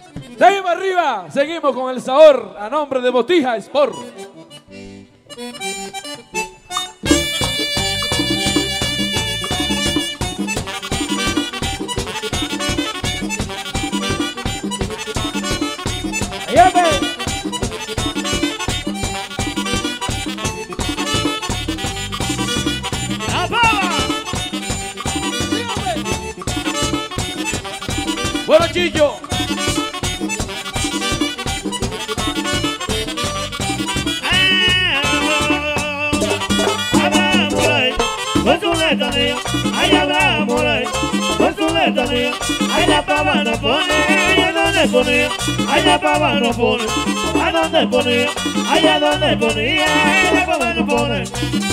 Seguimos arriba, seguimos con el sabor a nombre de Botija Sport. Bueno, Chillo. Con su letanía, ahí habrá por ahí. Con su letanía, ahí la pava no pone, ahí a donde ponía, ahí la pava no pone, a donde ponía, ahí a donde ponía, ahí la pava no pone.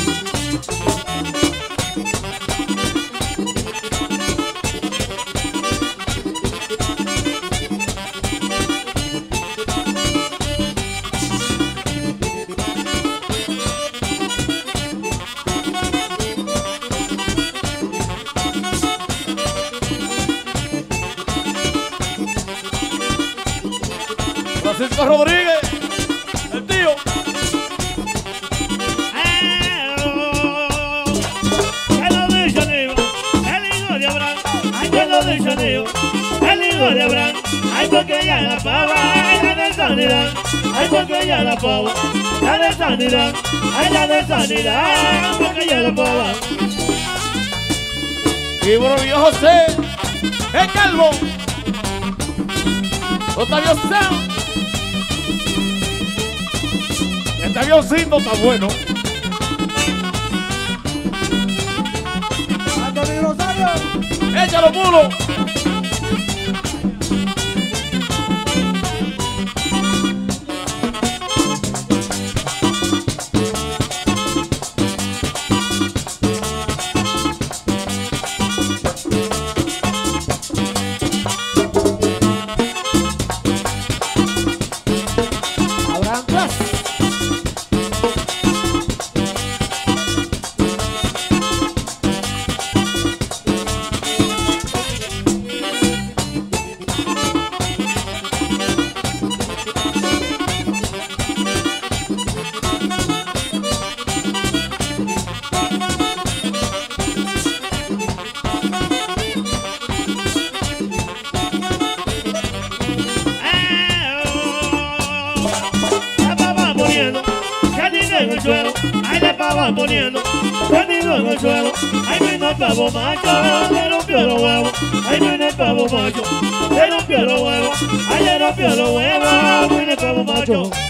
Francisco Rodríguez, el tío. El lo dice Aníbal, el hijo de Abraham. Ay, que lo dice Aníbal, el hijo de Abraham. Ay, porque ya la pava, ay, la de sanidad. Ay, porque ya la pava, la de sanidad. Ay, la de sanidad, porque ya la pava. Y volvió José, el calvo. Octavio Sam. Este avioncito está bueno. Antonio Rosario. Échalo, mulo. Abraham Plus. En el suelo, ahí la pava poniendo, perdido en el suelo, ahí viene el pavo macho, le rompió los huevos, ahí viene el pavo macho, le rompió los huevos, ahí le rompió los huevos, viene el pavo macho.